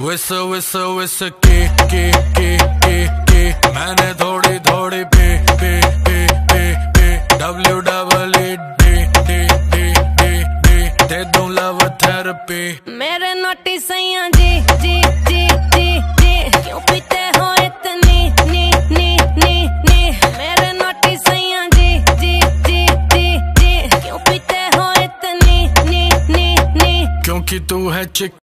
विस विस विस की मैंने थोड़ी थोड़ी पी पी पी पी पी WEED दे दूं लव थेरेपी। मेरे नोटी सैया जी जी जी जी जी क्यों पीते हो इतनी नी नी नी नी। मेरे नोटी सैया जी जी जी जी जी क्यों पीते हो इतनी नी नी नी। क्योंकि तू है चिक